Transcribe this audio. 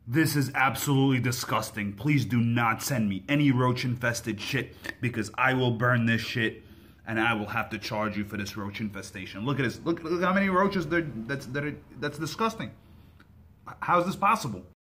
This is absolutely disgusting. Please do not send me any roach infested shit because I will burn this shit and I will have to charge you for this roach infestation. Look at this. Look how many roaches there. That's disgusting. How is this possible?